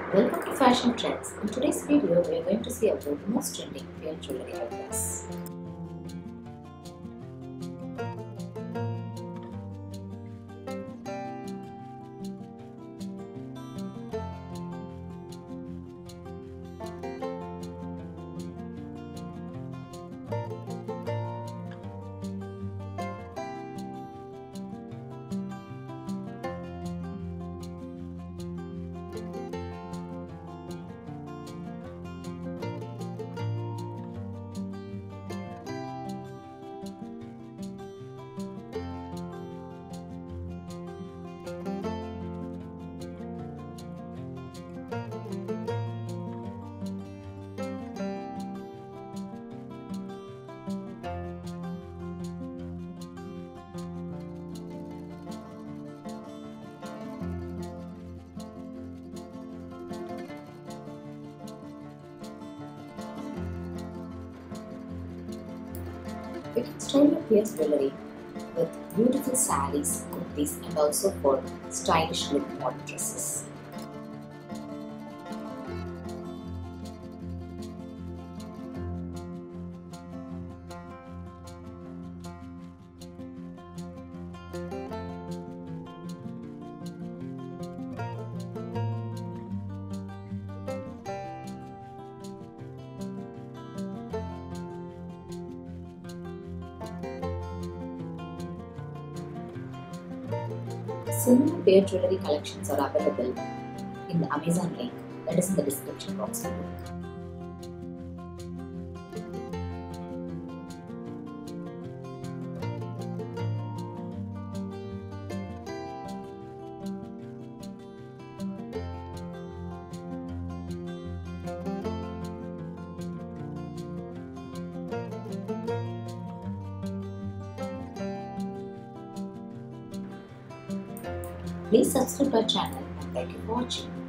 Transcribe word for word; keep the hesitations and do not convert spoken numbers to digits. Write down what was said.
Welcome to Fashion Trends. In today's video, we are going to see about most trending pearl jewellery items. You can style your pearl jewellery with beautiful sarees, kurtis, and also for stylish look modern dresses. Similar pearl jewellery collections are available in the Amazon link that is in the description box below. Please subscribe to our channel and thank you for watching.